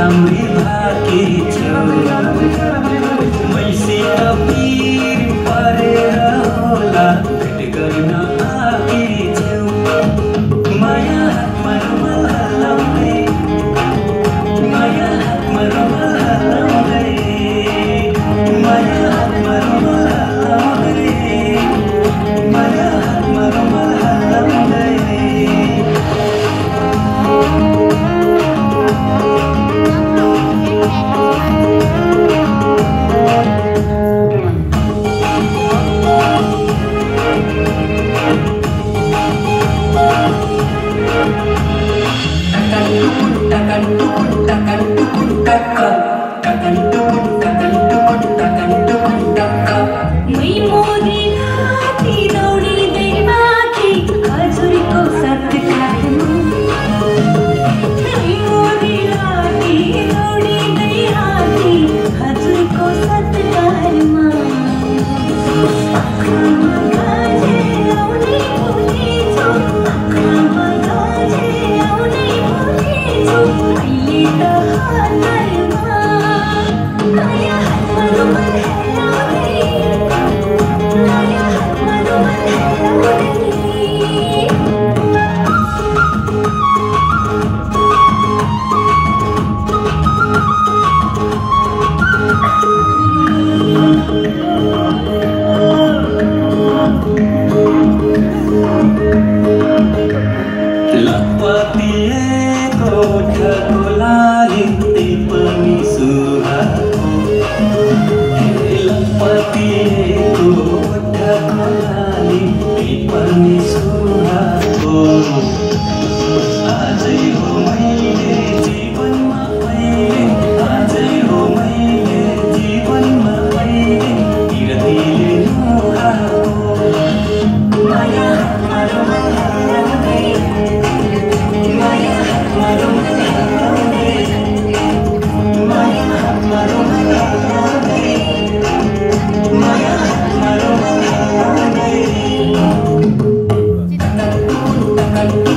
राम्रै भाकी छौ मैसित पिर परेर होला भेट गर्न आकी छौ माया हातमा रुमाल हल्लाउँदै माया हातमा रुमाल हल्लाउँदै माया हातमा रुमाल हल्लाउँदै माया हातमा रुमाल हल्लाउँदै लपतिएको ओठको लाली त्यही पनि सुहाएको लपतिएको ओठको लाली त्यही पनि सुहाएको आजै हो मैले जीवनमा पहिले आजै हो मैले जीवनमा पहिले किरतीले नुहाएको माया हातमा रुमाल हल्लाउँदै माया हातमा रुमाल हल्लाउँदै माया हातमा रुमाल हल्लाउँदै माया हातमा रुमाल हल्लाउँदै